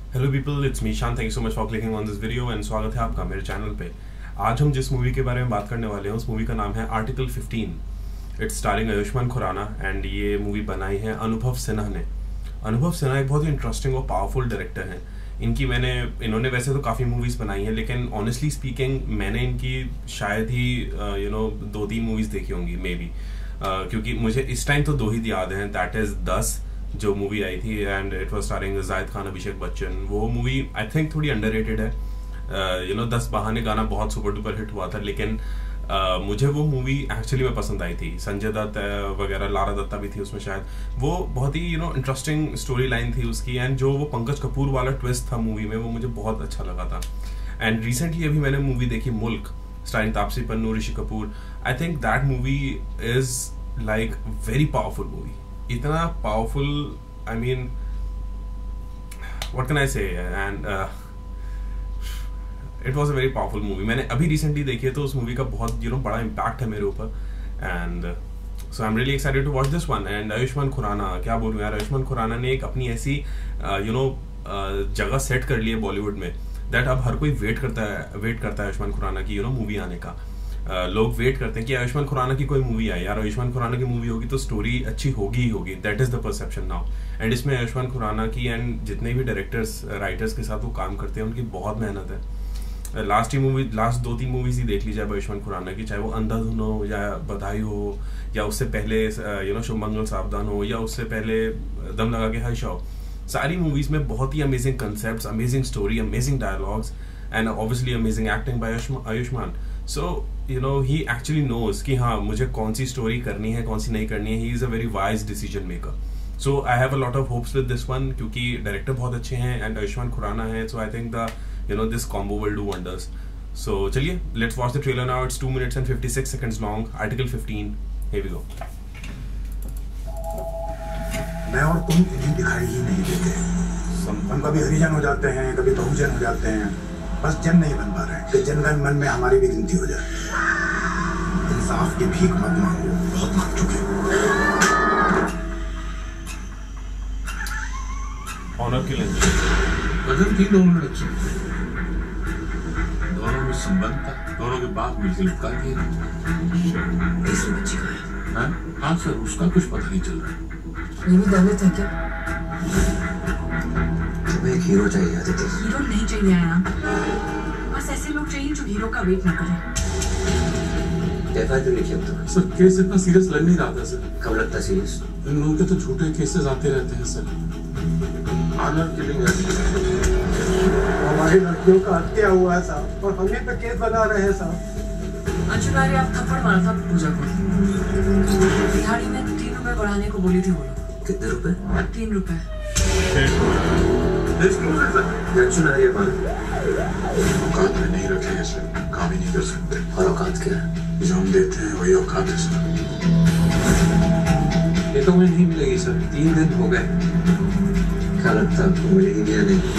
Hello people, it's me Shaan. Thank you so much for clicking on this video and स्वागत है आपका मेरे channel पे। आज हम जिस मूवी के बारे में बात करने वाले हैं उस मूवी का नाम है article 15। It's starring Ayushmann Khurrana and ये मूवी बनाई है अनुभव सिन्हा ने। अनुभव सिन्हा एक बहुत ही इंटरेस्टिंग और पावरफुल डायरेक्टर हैं। इन्होंने वैसे तो काफ़ी मूवीज़ बनाई हैं, लेकिन ऑनेस्टली स्पीकिंग मैंने इनकी शायद ही 2-3 मूवीज़ देखी होंगी मे बी, क्योंकि मुझे इस टाइम तो 2 ही याद हैं। दैट इज़ 10 जो मूवी आई थी and it was starring Zahid Khan, Abhishek Bachchan. वो मूवी आई थिंक थोड़ी अंडररेटेड है। 10 बहाने गाना बहुत सुपर डुपर हिट हुआ था, लेकिन मुझे वो मूवी एक्चुअली में पसंद आई थी। संजय दत्त वगैरह, लारा दत्ता भी थी उसमें शायद। वो बहुत ही इंटरेस्टिंग स्टोरी लाइन थी उसकी, एंड जो वो पंकज कपूर वाला ट्विस्ट था मूवी में वो मुझे बहुत अच्छा लगा था। एंड रिसेंटली अभी मैंने मूवी देखी Mulk starring Taapsee Pannu, Rishi Kapoor. I think that movie is like very powerful movie. इतना powerful, I mean what can I say, and it was a very powerful movie. मैंने अभी रिसेंटली देखी है तो उस मूवी का बहुत बड़ा इम्पैक्ट है मेरे ऊपर, and so I am really excited to watch this one. And Ayushmann Khurrana, क्या बोलूं यार, आयुष्मान खुराना ने एक अपनी ऐसी जगह सेट कर ली है बॉलीवुड में दैट अब हर कोई वेट करता है आयुष्मान खुराना की मूवी आने का। लोग वेट करते हैं कि आयुष्मान खुराना की कोई मूवी आए यार, आयुष्मान खुराना की मूवी होगी तो स्टोरी अच्छी होगी ही होगी। That is the perception now. And इसमें आयुष्मान खुराना की एंड जितने भी डायरेक्टर्स राइटर्स के साथ वो काम करते हैं उनकी बहुत मेहनत है। लास्ट 2-3 मूवीज ही देख लीजिए आयुष्मान खुराना की, चाहे वो अंधाधुन हो या बधाई हो, या उससे पहले शुभ मंगल सावधान हो, या उससे पहले दम लगा के हर्ष हो। सारी मूवीज में बहुत ही amazing concept, amazing story, amazing dialogues and obviously amazing acting by Ayushmann. So he actually knows कि हाँ मुझे कौन सी स्टोरी करनी है, कौन सी नहीं करनी है। He is a very wise decision maker. So I have a lot of hopes with this one, क्योंकि डायरेक्टर बहुत अच्छे हैं एंड आयुष्मान खुराना है। So I think the this combo will do wonders. So चलिए, let's watch the trailer now. It's 2 minutes and 56 seconds long. Article 15, here we go। मैं और तुम इन्हें दिखाई ही नहीं देते। हम कभी हरिजन हो जाते हैं, कभी बहुजन हो जाते हैं, बस जन नहीं बन पा रहे कि जनगण मन में हमारी भी गिनती हो जाए। इंसाफ की भीख मत मांगो, बहुत मांग चुके। Honour killing. कदम थी दोनों लड़कियों, दोनों में संबंध था, दोनों के बाप मिलकर लुका दिया। तीसरी बच्ची का है। हाँ सर, उसका कुछ पता नहीं चल रहा। ये भी दलित है क्या? तुम्हें एक हीरो चाहिए आदित्य। हीरो नहीं चाहिए आया, बस ऐसे लोग चाहिए जो हीरो का वेट ना करें। कैसा क्यों लिखे अब तक? सर केस इतना सीरियस लग नहीं रहा था सर। कब लगता सीरियस? इन लोगों के तो झूठे केसेस आते रहते हैं सर। ऑनर किलिंग है। हमारी लड़कियों का हत्या हुआ है साहब, और हमें पे केस बना रहे हैं साहब। अंशुलारी आप थप्पड़ मारा था पूजा को। दिहाड़ी में 3 रुपए बढ़ाने को बोली थी वो लोग। कितने रुपए? 3 रुपए। औकात में नहीं रखेंगे सर, काम ही नहीं कर सकते। और औकात क्या है? जो हम देते हैं वही औकात है सर। ये तो मुझे नहीं मिलेगी सर, 3 दिन हो गए। क्या लगता है आपको मिलेगी या नहीं?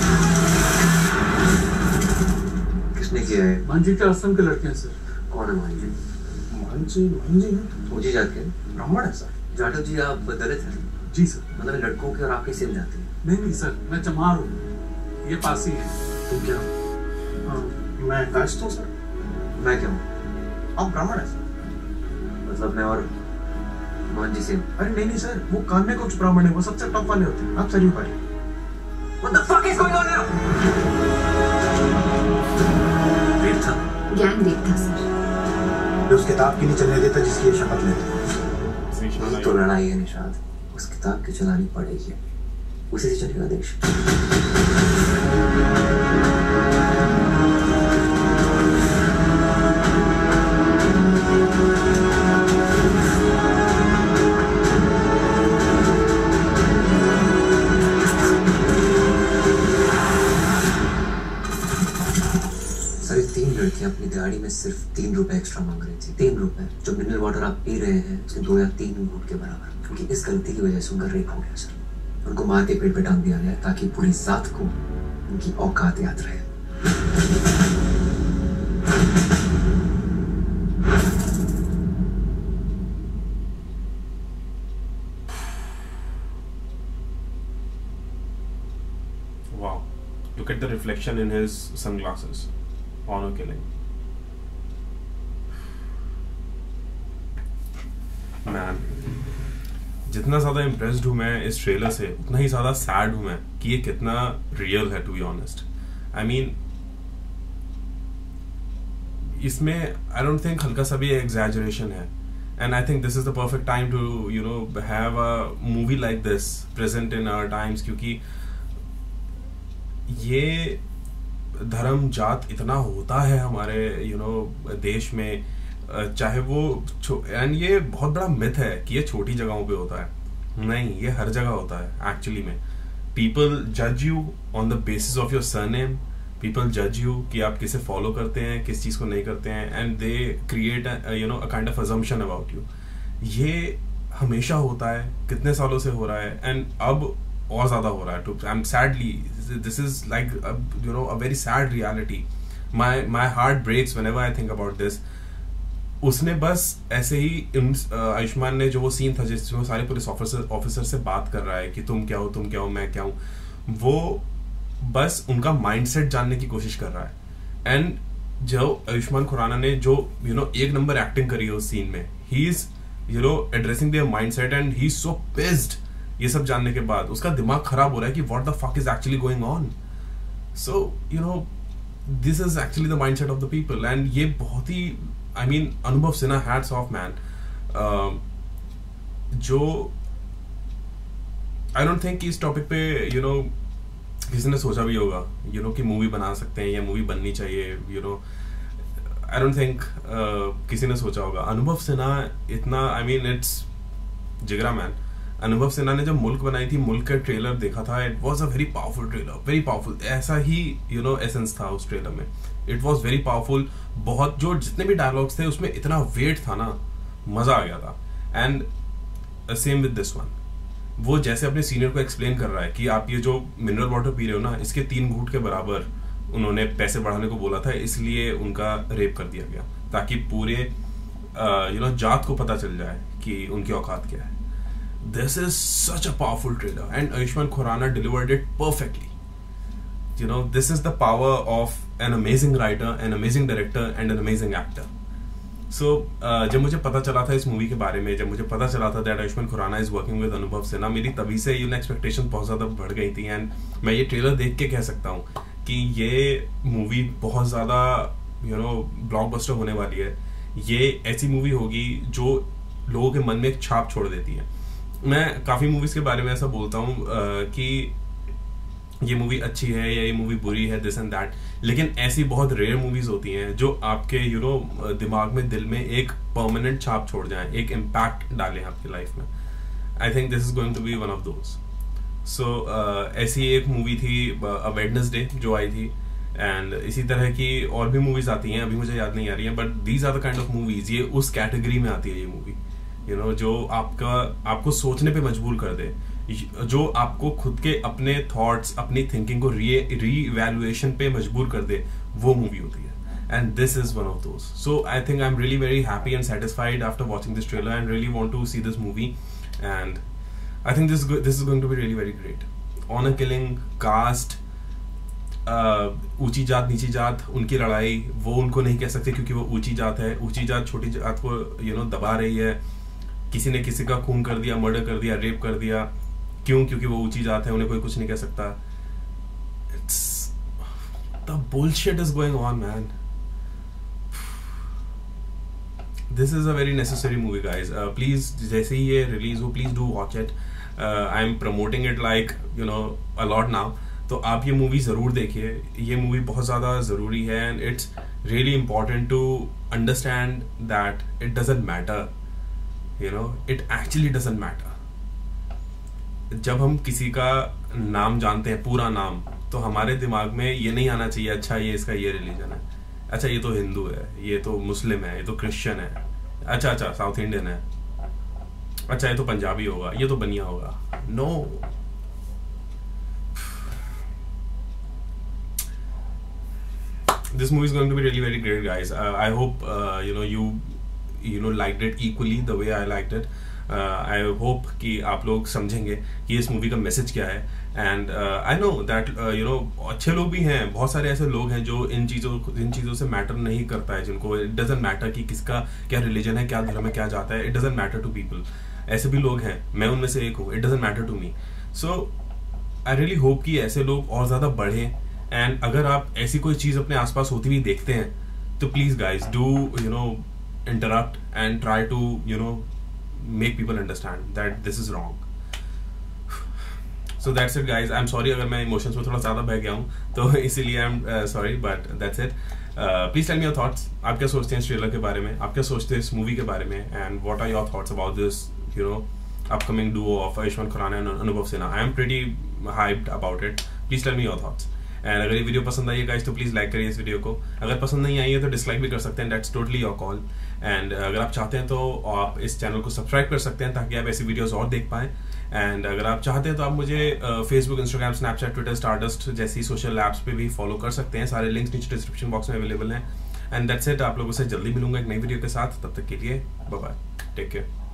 किसने किया है? मांझी के आश्रम के लड़के हैं सर। कौन है मांझी? मांझी ऊंची जात के ब्राह्मण है सर। जाटव जी आप दलित हैं? जी सर। मतलब लड़कों के और आपके सेम जाते हैं? नहीं सर, मैं चमार हूँ, ये पासी है। तुम क्या? मैं कास्ट हूँ सर। मैं क्या हूँ? आप ब्राह्मण है सर। मतलब मैं और मांझी सेम? अरे नहीं सर, वो कान में कुछ ब्राह्मण है, वो सबसे टॉप वाले होते हैं। आप सर ही पढ़े। What the fuck is going on now? Rape था? गैंग रेप था सर। उस किताब की नहीं चलने देता जिसकी ये शपथ लेते। तो लड़ाई है निशाद, उस किताब की चलानी पड़ेगी, उसी से चलेगा देश। सर 3 लड़कियां अपनी दिहाड़ी में सिर्फ 3 रुपए एक्स्ट्रा मांग रही थी। 3 रुपए जो मिनरल वाटर आप पी रहे हैं उसके 2 या 3 घूंट के बराबर। क्योंकि इस गलती की वजह से उनका रेप हो गया सर। उनको मार के पेट पे टांग दिया गया ताकि पूरी जात को उनकी औकात याद रहे। वाह, look at the reflection in his sunglasses. Honor killing. Man, जितना ज़्यादा इम्प्रेस्ड हूँ मैं इस ट्रेलर से, उतना ही ज़्यादा सैड हूँ मैं कि ये कितना रियल है, to be honest. I mean, इसमें आई डोंट थिंक हल्का सा भी एग्जैजरेशन है. And I think this is the perfect time to, you know, have a movie like this present in our times, क्योंकि ये धर्म जात इतना होता है हमारे, you know, देश में, चाहे वो एंड ये बहुत बड़ा मिथ है कि ये छोटी जगहों पे होता है. नहीं, ये हर जगह होता है एक्चुअली में. पीपल जज you on the basis of your surname. People जज यू कि आप किसे फॉलो करते हैं, किस चीज़ को नहीं करते हैं, and they create you know a kind of assumption about you. ये हमेशा होता है, कितने सालों से हो रहा है, एंड अब और ज़्यादा हो रहा है. Too I am sadly, this is like you know a very sad reality. My heart breaks whenever I think about this. उसने बस ऐसे ही आयुष्मान ने जो वो सीन था जिसमें सारे पुलिस ऑफिसर से बात कर रहा है कि तुम क्या हो, मैं क्या हूँ, वो बस उनका माइंडसेट जानने की कोशिश कर रहा है. एंड जो आयुष्मान खुराना ने जो यू नो एक नंबर एक्टिंग करी है उस सीन में, he is you know addressing their mindset and he is so pissed. ये सब जानने के बाद उसका दिमाग खराब हो रहा है कि what the fuck is actually going on. So you know this is actually the mindset of the people. And ये बहुत ही, आई मीन, अनुभव सिन्हा, हैट्स ऑफ मैन. जो आई डोंट थिंक इस टॉपिक पे यू नो किसी ने सोचा भी होगा यू नो कि मूवी बना सकते हैं या मूवी बननी चाहिए. You know I don't think किसी ने सोचा होगा. अनुभव सिन्हा इतना, आई मीन, इट्स जिगरा मैन. अनुभव सिन्हा ने जब मुल्क बनाई थी, मुल्क का ट्रेलर देखा था, it was a very powerful trailer, very powerful. ऐसा ही यू नो एसेंस था उस ट्रेलर में. It was very powerful. बहुत, जो जितने भी डायलॉग्स थे उसमें इतना वेट था ना, मजा आ गया था. And same with this one. वो जैसे अपने सीनियर को एक्सप्लेन कर रहा है कि आप ये जो मिनरल वाटर पी रहे हो ना, इसके 3 घूंट के बराबर उन्होंने पैसे बढ़ाने को बोला था, इसलिए उनका रेप कर दिया गया, ताकि पूरे यू नो जात को पता चल जाए कि उनकी औकात क्या है. This is such a powerful trailer and Ayushmann Khurrana delivered it perfectly. You know this is the power of an amazing writer, an amazing director and an amazing actor. So जब मुझे पता चला था इस मूवी के बारे में, जब मुझे पता चला था that Ayushmann Khurrana is working with Anubhav Sinha, मेरी तभी से यू नो एक्सपेक्टेशन बहुत ज़्यादा बढ़ गई थी. एंड मैं ये ट्रेलर देख के कह सकता हूँ कि ये मूवी बहुत ज़्यादा यू नो ब्लॉकबस्टर होने वाली है. ये ऐसी मूवी होगी जो लोगों के मन में एक छाप छोड़ देती है. मैं काफ़ी मूवीज़ के बारे में ऐसा बोलता हूँ कि ये मूवी अच्छी है या ये मूवी बुरी है, दिस एंड दैट, लेकिन ऐसी बहुत रेयर मूवीज होती हैं जो आपके यू नो दिमाग में, दिल में एक परमानेंट छाप छोड़ जाएं, एक इम्पैक्ट डालें आपकी लाइफ में. I think this is going to be one of those. So ऐसी एक मूवी थी अ वेडनेसडे जो आई थी, एंड इसी तरह की और भी मूवीज आती हैं, अभी मुझे याद नहीं आ रही हैं, but these are the kind of movies. ये उस कैटेगरी में आती है ये मूवी, यू नो, जो आपको सोचने पे मजबूर कर दे, जो आपको खुद के अपने थॉट्स, अपनी थिंकिंग को री-इवैल्यूएशन पे मजबूर कर दे, वो मूवी होती है. And this is one of those. So I think I am really very happy and satisfied after watching this trailer and really want to see this movie. And I think this is going to be really very great. Honour killing, caste, ऊंची जात नीची जात, उनकी लड़ाई, वो उनको नहीं कह सकते क्योंकि वो ऊंची जात है. ऊंची जात छोटी जात को यू नो दबा रही है. किसी ने किसी का खून कर दिया, मर्डर कर दिया, रेप कर दिया, क्यों? क्योंकि वो ऊंची जात है, उन्हें कोई कुछ नहीं कह सकता. It's the bullshit is going on man. This is a very necessary movie guys. Please जैसे ही ये रिलीज हो, please do watch it. I am promoting it like you know a lot now. तो आप ये मूवी जरूर देखिए. ये मूवी बहुत ज्यादा जरूरी है and it's really important to understand that it doesn't matter, you know, it actually doesn't matter. जब हम किसी का नाम जानते हैं, पूरा नाम, तो हमारे दिमाग में ये नहीं आना चाहिए अच्छा ये इसका ये रिलीजन है, अच्छा ये तो हिंदू है, ये तो मुस्लिम है, ये तो क्रिश्चियन है, अच्छा साउथ इंडियन है, अच्छा ये तो पंजाबी होगा, ये तो बनिया होगा. No, this movie is going to be really very great guys. I hope you know liked it equally the way I liked it. I hope कि आप लोग समझेंगे कि इस मूवी का मैसेज क्या है। एंड आई नो दैट अच्छे लोग भी हैं, बहुत सारे ऐसे लोग हैं जो इन चीज़ों से मैटर नहीं करता है, जिनको इट डजेंट मैटर कि किसका क्या रिलीजन है, क्या धर्म है, क्या जाता है, it doesn't matter to people. ऐसे भी लोग हैं, मैं उनमें से एक हूँ, it doesn't matter to me. So I really hope कि ऐसे लोग और ज़्यादा बढ़ें। एंड अगर आप ऐसी कोई चीज़ अपने आसपास होती हुई देखते हैं तो please guys do interrupt and try to make people understand that this is wrong. So that's it guys, I'm sorry अगर मैं emotions में थोड़ा ज़्यादा बह गया हूँ तो इसीलिए I'm sorry, but that's it. Please tell me your thoughts. आप क्या सोचते हैं इस ट्रेलर के बारे में, आप क्या सोचते हैं इस मूवी के बारे में, and what are your thoughts about this upcoming duo of Ayushmann Khurrana and Anubhav Sinha? I am pretty hyped about it. Please tell me your thoughts. And अगर ये वीडियो पसंद आई है गाइस तो प्लीज़ लाइक करिए इस video को। अगर पसंद नहीं आई है तो डिसलाइक भी कर सकते हैं, that's totally your call. And अगर आप चाहते हैं तो आप इस चैनल को सब्सक्राइब कर सकते हैं ताकि आप ऐसी वीडियोस और देख पाएँ। एंड अगर आप चाहते हैं तो आप मुझे Facebook, Instagram, Snapchat, Twitter, Stardust जैसी सोशल ऐप्स पे भी फॉलो कर सकते हैं। सारे लिंक्स नीचे डिस्क्रिप्शन बॉक्स में अवेलेबल हैं। एंड दैट्स इट, आप लोगों से जल्दी मिलूंगा एक नई वीडियो के साथ, तब तक के लिए बाय बाय, टेक केयर।